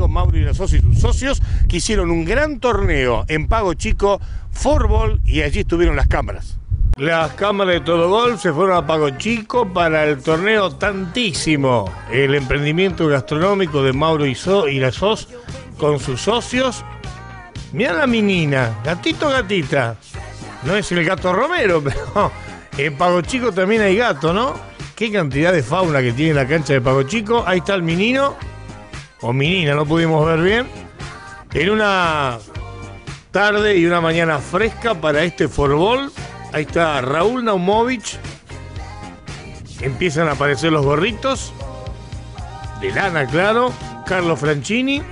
amigos Mauro Irasos y sus socios, que hicieron un gran torneo en Pago Chico, Fútbol, y allí estuvieron las cámaras. Las cámaras de Todo Golf se fueron a Pago Chico para el torneo Tantísimo, el emprendimiento gastronómico de Mauro Irasos con sus socios. Mirá la menina, gatito gatita. No es el gato Romero, pero en Pago Chico también hay gato, ¿no? Qué cantidad de fauna que tiene la cancha de Pago Chico. Ahí está el menino, o menina, no pudimos ver bien. En una tarde y una mañana fresca para este fútbol. Ahí está Raúl Naumovich. Empiezan a aparecer los gorritos. De lana, claro. Carlos Franchini.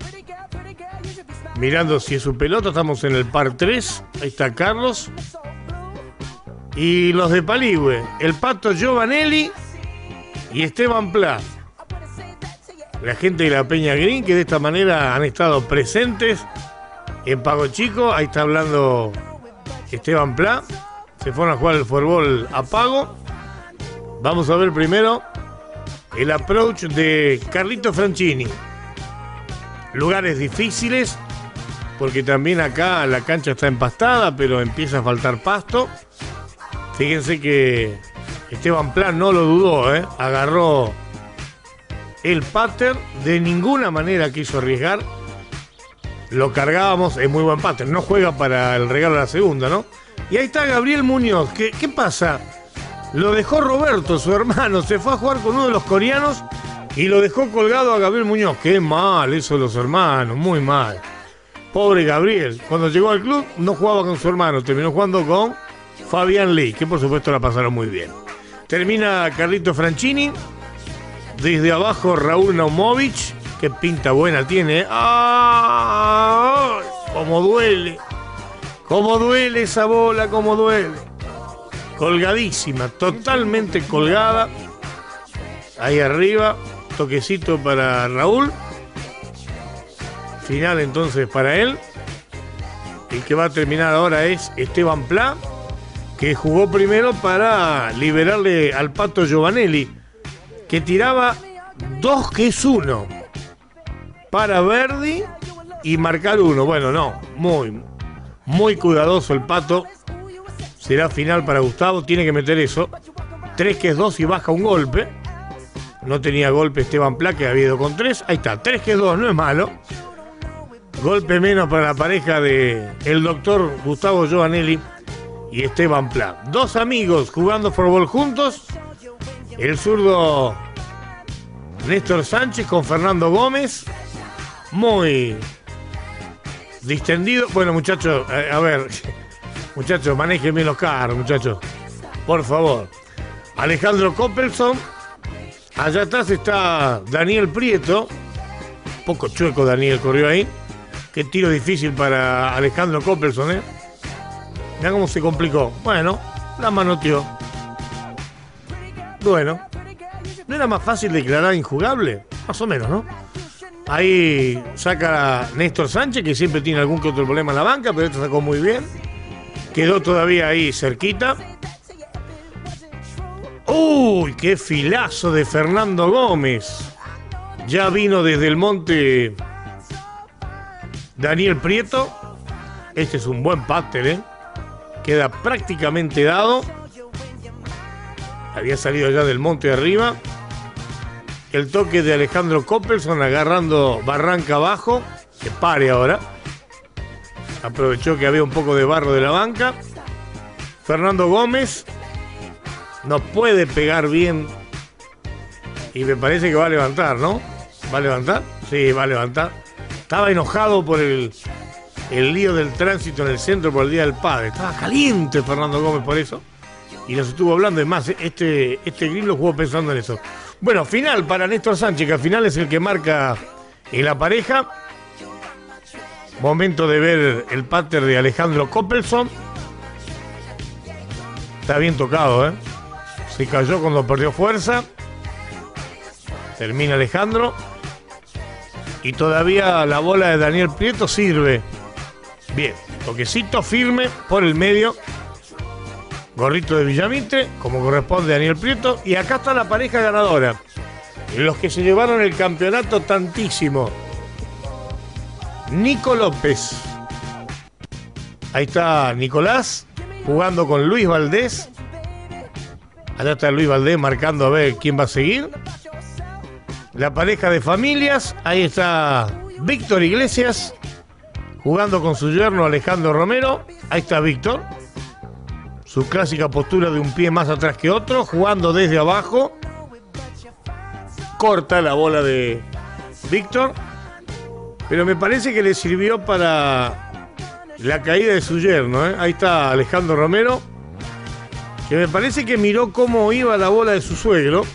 Mirando si es su pelota. Estamos en el par 3. Ahí está Carlos. Y los de Paligüe. El Pato Giovanelli y Esteban Pla. La gente de la Peña Green, que de esta manera han estado presentes en Pago Chico. Ahí está hablando Esteban Pla. Se fueron a jugar el fútbol a Pago. Vamos a ver primero el approach de Carlito Franchini. Lugares difíciles, porque también acá la cancha está empastada, pero empieza a faltar pasto. Fíjense que Esteban Pla no lo dudó, agarró el pater, de ninguna manera quiso arriesgar. Lo cargábamos, es muy buen pater, no juega para el regalo a la segunda, ¿no? Y ahí está Gabriel Muñoz. ¿Qué pasa? Lo dejó Roberto, su hermano, se fue a jugar con uno de los coreanos y lo dejó colgado a Gabriel Muñoz. Qué mal eso de los hermanos, muy mal. Pobre Gabriel, cuando llegó al club no jugaba con su hermano, terminó jugando con Fabián Lee, que por supuesto la pasaron muy bien. Termina Carlito Franchini. Desde abajo Raúl Naumovich. Qué pinta buena tiene. ¡Ah! ¡Cómo duele! ¡Cómo duele esa bola! ¡Cómo duele! Colgadísima, totalmente colgada. Ahí arriba, toquecito para Raúl. Final entonces para él. El que va a terminar ahora es Esteban Pla, que jugó primero para liberarle al Pato Giovanelli, que tiraba 2 que es 1 para Verdi y marcar 1. Bueno, no, muy cuidadoso el Pato. Será final para Gustavo, tiene que meter eso. 3 que es 2 y baja un golpe. No tenía golpe Esteban Pla, que había ido con 3. Ahí está, 3 que es 2, no es malo. Golpe menos para la pareja de el doctor Gustavo Giovanelli y Esteban Pla. 2 amigos jugando fútbol juntos. El zurdo Néstor Sánchez con Fernando Gómez. Muy distendido. Bueno, muchachos, a ver, muchachos, manejen bien los carros, muchachos. Por favor. Alejandro Coppelson. Allá atrás está Daniel Prieto. Poco chueco Daniel corrió ahí. Qué tiro difícil para Alejandro Coppelson, Mirá cómo se complicó. Bueno, la manoteó. Bueno, ¿no era más fácil declarar injugable? Más o menos, ¿no? Ahí saca Néstor Sánchez, que siempre tiene algún que otro problema en la banca, pero esto sacó muy bien. Quedó todavía ahí cerquita. ¡Uy! ¡Qué filazo de Fernando Gómez! Ya vino desde el monte Daniel Prieto. Este es un buen pater, Queda prácticamente dado. Había salido ya del monte de arriba. El toque de Alejandro Coppelson agarrando barranca abajo. Que pare ahora. Aprovechó que había un poco de barro de la banca. Fernando Gómez no puede pegar bien. Y me parece que va a levantar, ¿no? ¿Va a levantar? Sí, va a levantar. Estaba enojado por el lío del tránsito en el centro por el Día del Padre. Estaba caliente Fernando Gómez por eso. Y nos estuvo hablando. Es más, este green lo jugó pensando en eso. Bueno, final para Néstor Sánchez, que al final es el que marca en la pareja. Momento de ver el pater de Alejandro Coppelson. Está bien tocado, Se cayó cuando perdió fuerza. Termina Alejandro. Y todavía la bola de Daniel Prieto sirve. Bien, toquecito firme por el medio. Gorrito de Villamitre, como corresponde a Daniel Prieto. Y acá está la pareja ganadora. Los que se llevaron el campeonato Tantísimo. Nico López. Ahí está Nicolás jugando con Luis Valdés. Allá está Luis Valdés marcando a ver quién va a seguir. La pareja de familias. Ahí está Víctor Iglesias jugando con su yerno Alejandro Romero. Ahí está Víctor. Su clásica postura de un pie más atrás que otro, jugando desde abajo. Corta la bola de Víctor. Pero me parece que le sirvió para la caída de su yerno, ¿eh? Ahí está Alejandro Romero, que me parece que miró cómo iba la bola de su suegro.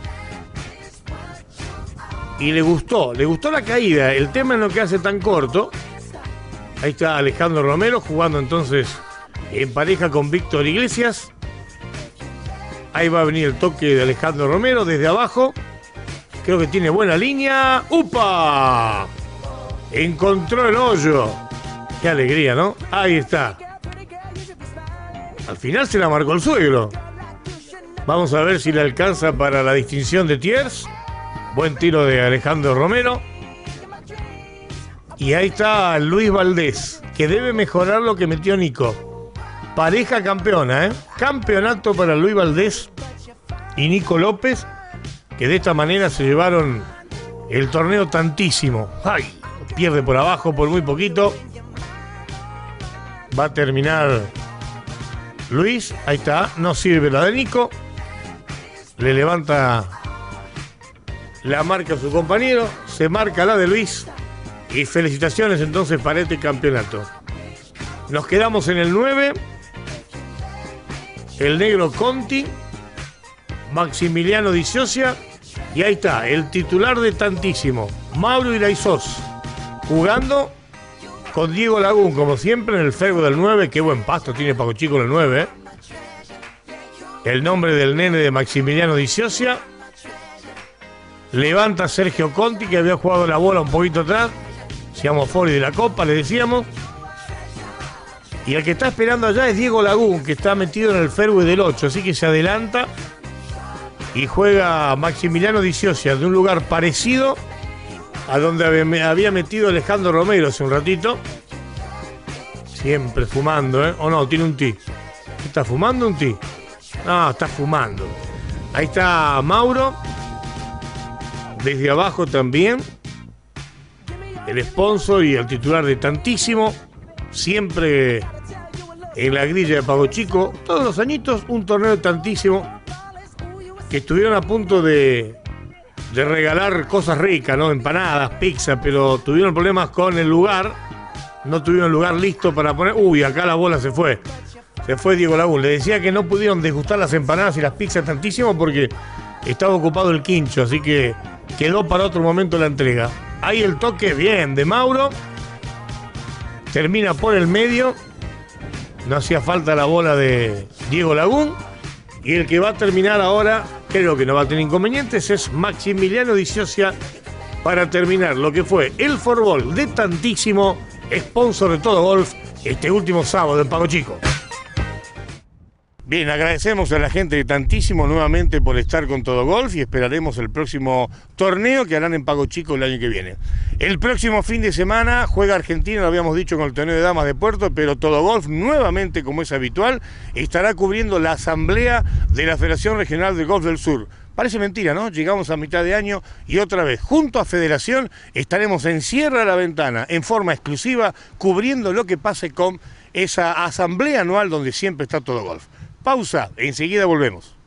Y le gustó la caída. El tema es lo que hace tan corto. Ahí está Alejandro Romero jugando entonces en pareja con Víctor Iglesias. Ahí va a venir el toque de Alejandro Romero desde abajo. Creo que tiene buena línea. ¡Upa! Encontró el hoyo. Qué alegría, ¿no? Ahí está. Al final se la marcó el suegro. Vamos a ver si le alcanza para la distinción de Thiers. Buen tiro de Alejandro Romero. Y ahí está Luis Valdés, que debe mejorar lo que metió Nico. Pareja campeona, ¿eh? Campeonato para Luis Valdés y Nico López, que de esta manera se llevaron el torneo tantísimo. ¡Ay! Pierde por abajo por muy poquito. Va a terminar Luis. Ahí está. No sirve la de Nico. Le levanta la marca a su compañero. Se marca la de Luis. Y felicitaciones entonces para este campeonato. Nos quedamos en el 9. El negro Conti. Maximiliano Di Ciocia. Y ahí está, el titular de tantísimo, Mauro Iraizós, jugando con Diego Lagún, como siempre, en el ferro del 9. Qué buen pasto tiene Paco Chico en el 9, ¿eh? El nombre del nene de Maximiliano Di Ciocia. Levanta Sergio Conti, que había jugado la bola un poquito atrás. Seamos Fori de la Copa, le decíamos. Y el que está esperando allá es Diego Lagún, que está metido en el fairway del 8, así que se adelanta y juega Maximiliano Di Ciocia de un lugar parecido a donde había metido Alejandro Romero hace un ratito. Siempre fumando, ¿eh? ¿O no? Tiene un tee. ¿Está fumando un tee? No, está fumando. Ahí está Mauro. Desde abajo también. El sponsor y el titular de tantísimo. Siempre en la grilla de Pago Chico. Todos los añitos un torneo de tantísimo. Que estuvieron a punto de regalar cosas ricas, ¿no? Empanadas, pizza, pero tuvieron problemas con el lugar. No tuvieron lugar listo para poner. Uy, acá la bola se fue. Se fue Diego Lagún. Le decía que no pudieron degustar las empanadas y las pizzas tantísimo porque estaba ocupado el quincho, así que quedó para otro momento la entrega. Ahí el toque bien de Mauro. Termina por el medio. No hacía falta la bola de Diego Lagún. Y el que va a terminar ahora, creo que no va a tener inconvenientes, es Maximiliano Di Ciocia para terminar lo que fue el Forbol de tantísimo, sponsor de Todo Golf, este último sábado en Pago Chico. Bien, agradecemos a la gente de tantísimo nuevamente por estar con Todo Golf y esperaremos el próximo torneo que harán en Pago Chico el año que viene. El próximo fin de semana juega Argentina, lo habíamos dicho con el torneo de damas de Puerto, pero Todo Golf nuevamente, como es habitual, estará cubriendo la asamblea de la Federación Regional de Golf del Sur. Parece mentira, ¿no? Llegamos a mitad de año y otra vez, junto a Federación, estaremos en Cierra la Ventana, en forma exclusiva, cubriendo lo que pase con esa asamblea anual donde siempre está Todo Golf. Pausa, enseguida volvemos.